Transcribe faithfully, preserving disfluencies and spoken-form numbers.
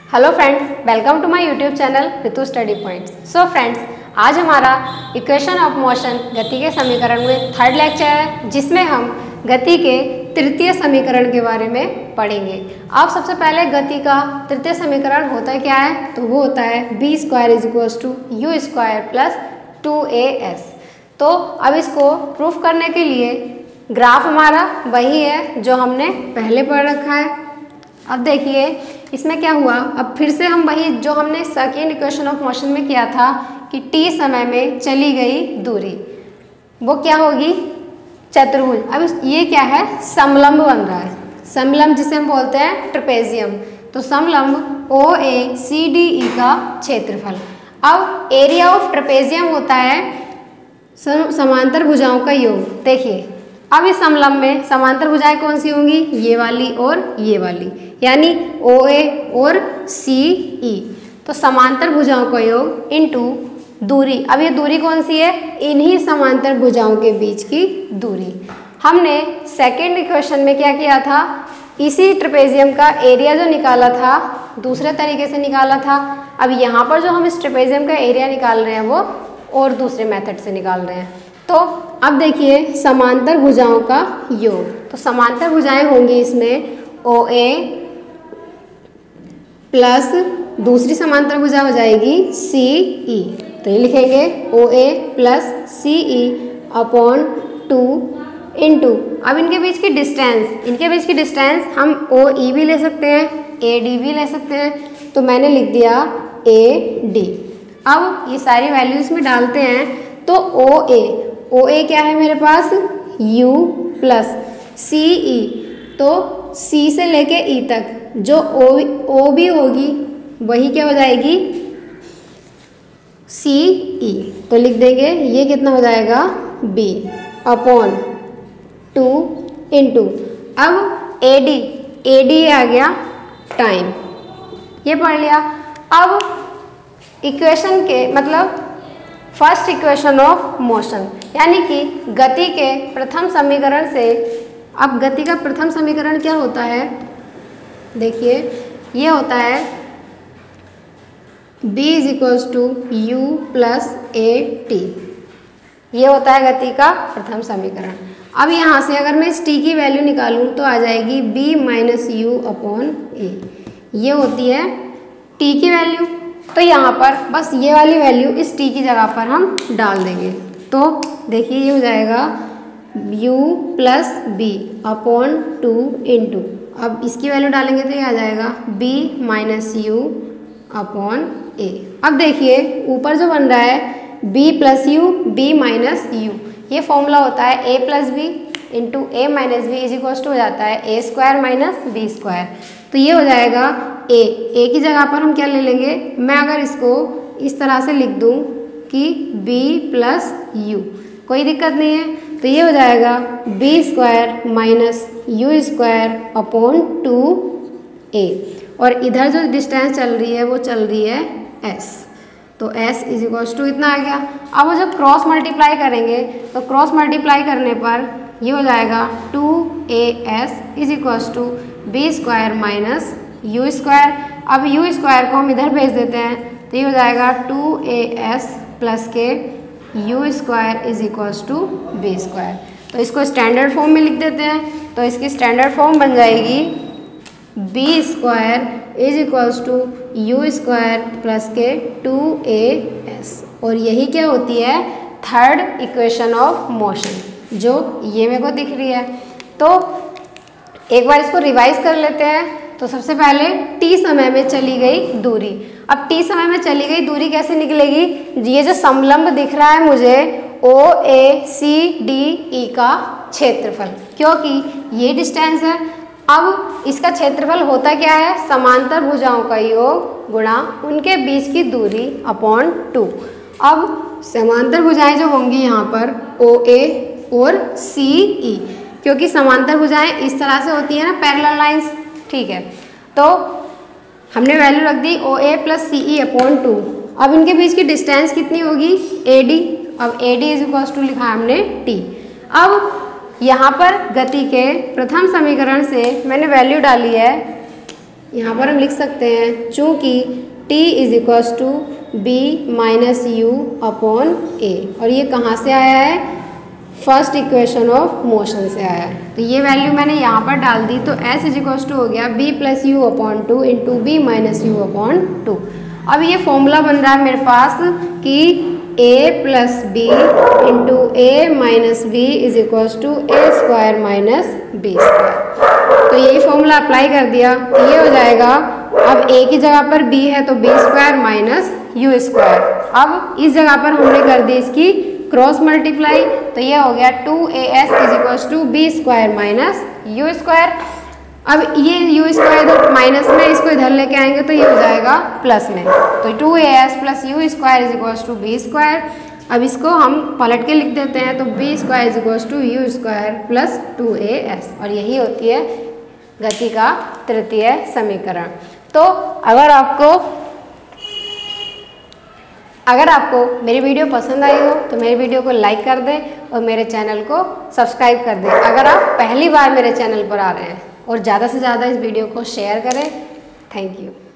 Hello friends, welcome to my YouTube channel Ritu study points. So friends, आज हमारा equation of motion गति के समीकरण में थर्ड लेक्चर है, जिसमें हम गति के तृतीय समीकरण के बारे में पढ़ेंगे। अब सबसे पहले गति का तृतीय समीकरण होता है क्या है, तो वो होता है B square is equals to U square plus two A S. तो अब इसको प्रूफ करने के लिए ग्राफ हमारा वही है जो हमने पहले पढ़ रखा है। अब देखिए इसमें क्या हुआ, अब फिर से हम वही जो हमने सेकेंड इक्वेशन ऑफ मोशन में किया था कि टी समय में चली गई दूरी, वो क्या होगी, चतुर्भुज। अब ये क्या है, समलंब बन रहा है। समलंब जिसे हम बोलते हैं ट्रेपेजियम। तो समलंब ओ ए सी डी ई का क्षेत्रफल। अब एरिया ऑफ ट्रेपेजियम होता है समांतर भुजाओं का योग। देखिए अब इस समलंब में समांतर भुजाएं कौन सी होंगी, ये वाली और ये वाली, यानी ओ ए और सी ई। तो समांतर भुजाओं का योग इनटू दूरी। अब ये दूरी कौन सी है, इन्हीं समांतर भुजाओं के बीच की दूरी। हमने सेकेंड इक्वेशन में क्या किया था, इसी ट्रेपेजियम का एरिया जो निकाला था दूसरे तरीके से निकाला था। अब यहाँ पर जो हम इस ट्रेपेजियम का एरिया निकाल रहे हैं वो और दूसरे मेथड से निकाल रहे हैं। तो अब देखिए समांतर भुजाओं का योग, तो समांतर भुजाएं होंगी इसमें ओ ए प्लस दूसरी समांतर भुजा हो जाएगी सी ई। तो ये लिखेंगे O A plus C E upon two into, अब इनके बीच की डिस्टेंस, इनके बीच की डिस्टेंस हम ओ ई भी ले सकते हैं, ए डी भी ले सकते हैं। तो मैंने लिख दिया ए डी। अब ये सारी वैल्यूज में डालते हैं तो ओ ए, ओ ए क्या है मेरे पास, u प्लस सी ई। तो c से लेके e तक जो o o भी होगी वही क्या हो जाएगी, सी ई। तो लिख देंगे ये कितना हो जाएगा, b अपॉन टू इंटू, अब ए डी, ए डी आ गया टाइम, ये पढ़ लिया। अब इक्वेशन के मतलब फर्स्ट इक्वेशन ऑफ मोशन, यानी कि गति के प्रथम समीकरण से, अब गति का प्रथम समीकरण क्या होता है, देखिए ये होता है b is equals to U plus A T. ये होता है गति का प्रथम समीकरण। अब यहाँ से अगर मैं इस t की वैल्यू निकालूँ तो आ जाएगी b minus U upon A. ये होती है t की वैल्यू। तो यहाँ पर बस ये वाली वैल्यू इस t की जगह पर हम डाल देंगे। तो देखिए ये हो जाएगा u plus B upon two into, अब इसकी वैल्यू डालेंगे तो ये आ जाएगा b minus U upon A. अब देखिए ऊपर जो बन रहा है b plus U, b minus U, ये फॉर्मूला होता है a plus B into A minus B is equals to हो जाता है A square minus B square. तो ये हो जाएगा a, a की जगह पर हम क्या ले लेंगे, मैं अगर इसको इस तरह से लिख दूँ कि b प्लस यू, कोई दिक्कत नहीं है। तो ये हो जाएगा b square minus U square upon two A, और इधर जो डिस्टेंस चल रही है वो चल रही है s। तो s इज इक्वल्स टू इतना आ गया। अब वो जब क्रॉस मल्टीप्लाई करेंगे तो क्रॉस मल्टीप्लाई करने पर ये हो जाएगा two A S is equals to B square minus U square. अब यू स्क्वायर को हम इधर भेज देते हैं तो ये हो जाएगा टू ए एस प्लस के U square is equals to B square. तो इसको स्टैंडर्ड फॉर्म में लिख देते हैं। तो इसकी स्टैंडर्ड फॉर्म बन जाएगी B square is equals to U square plus के टू ए एस। और यही क्या होती है, थर्ड इक्वेशन ऑफ मोशन, जो ये मेरे को दिख रही है। तो एक बार इसको रिवाइज कर लेते हैं। तो सबसे पहले t समय में चली गई दूरी। अब t समय में चली गई दूरी कैसे निकलेगी, ये जो समलंब दिख रहा है मुझे ओ ए सी डी ई का क्षेत्रफल, क्योंकि ये डिस्टेंस है। अब इसका क्षेत्रफल होता क्या है, समांतर भुजाओं का योग गुणा उनके बीच की दूरी अपॉन टू। अब समांतर भुजाएं जो होंगी यहाँ पर ओ ए और सी ई, क्योंकि समांतर भुजाएं इस तरह से होती है ना, पैरेलल लाइंस, ठीक है। तो हमने वैल्यू रख दी O A plus C E upon two. अब इनके बीच की डिस्टेंस कितनी होगी, ए डी। अब A D is equals to लिखा हमने टी। अब यहाँ पर गति के प्रथम समीकरण से मैंने वैल्यू डाली है यहाँ पर हम लिख सकते हैं चूँकि t is equals to B minus U upon A, और ये कहाँ से आया है, फर्स्ट इक्वेशन ऑफ मोशन से आया है। तो ये वैल्यू मैंने यहाँ पर डाल दी, तो s इज इक्वल्स टू हो गया b plus U upon two into B minus U upon two. अब ये फॉर्मूला बन रहा है मेरे पास कि a plus B into A minus B is equals to A square minus B square. तो यही फॉर्मूला अप्लाई कर दिया, तो ये हो जाएगा, अब a की जगह पर b है तो b square minus U square. अब इस जगह पर हमने कर दी इसकी क्रॉस मल्टीप्लाई, तो ये हो गया two A S is equals to B square minus U square. अब ये यू स्क्वायर इधर माइनस में, इसको इधर लेके आएंगे तो ये हो जाएगा प्लस में, तो two A S plus U square is equals to B square. अब इसको हम पलट के लिख देते हैं, तो B square is equals to U square plus two A S, और यही होती है गति का तृतीय समीकरण। तो अगर आपको अगर आपको मेरी वीडियो पसंद आई हो तो मेरी वीडियो को लाइक कर दें और मेरे चैनल को सब्सक्राइब कर दें। अगर आप पहली बार मेरे चैनल पर आ रहे हैं, और ज़्यादा से ज़्यादा इस वीडियो को शेयर करें। Thank you.